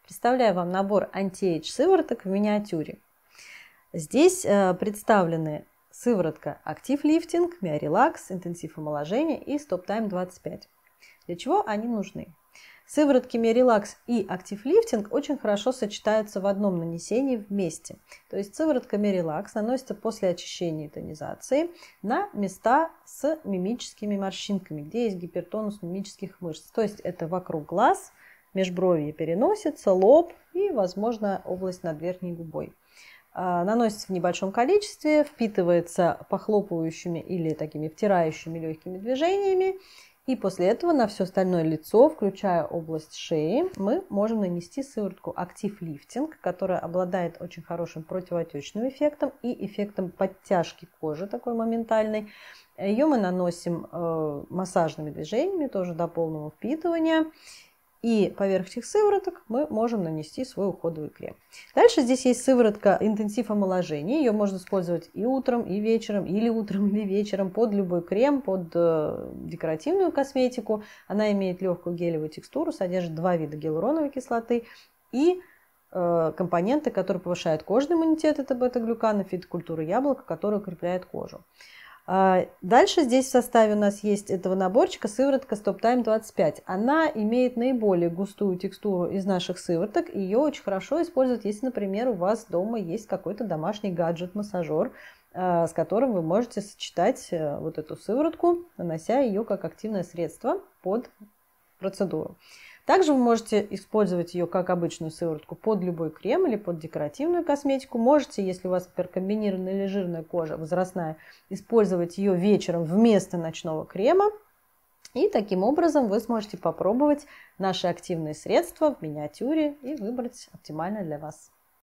Представляю вам набор анти-эйдж сывороток в миниатюре. Здесь представлены сыворотка Active Lifting, Myorelax, интенсив омоложения и Stop Time 25. Для чего они нужны? Сыворотки Myorelax и Active Lifting очень хорошо сочетаются в одном нанесении вместе. То есть сыворотка Myorelax наносится после очищения и тонизации на места с мимическими морщинками, где есть гипертонус мимических мышц. То есть это вокруг глаз, межбровье, переносица, лоб и, возможно, область над верхней губой. Наносится в небольшом количестве, впитывается похлопывающими или такими втирающими легкими движениями. И после этого на все остальное лицо, включая область шеи, мы можем нанести сыворотку Active Lifting, которая обладает очень хорошим противоотечным эффектом и эффектом подтяжки кожи, такой моментальной. Ее мы наносим массажными движениями, тоже до полного впитывания. И поверх этих сывороток мы можем нанести свой уходовый крем. Дальше здесь есть сыворотка интенсив омоложения. Ее можно использовать и утром, и вечером, или утром, или вечером, под любой крем, под декоративную косметику. Она имеет легкую гелевую текстуру, содержит 2 вида гиалуроновой кислоты и компоненты, которые повышают кожный иммунитет. Это бета-глюкан и фитокультура яблока, которая укрепляет кожу. Дальше здесь в составе у нас есть этого наборчика сыворотка Stop Time 25. Она имеет наиболее густую текстуру из наших сывороток. Ее очень хорошо использовать, если, например, у вас дома есть какой-то домашний гаджет-массажер, с которым вы можете сочетать вот эту сыворотку, нанося ее как активное средство под процедуру. Также вы можете использовать ее как обычную сыворотку под любой крем или под декоративную косметику. Можете, если у вас, например, комбинированная или жирная кожа, возрастная, использовать ее вечером вместо ночного крема. И таким образом вы сможете попробовать наши активные средства в миниатюре и выбрать оптимальное для вас.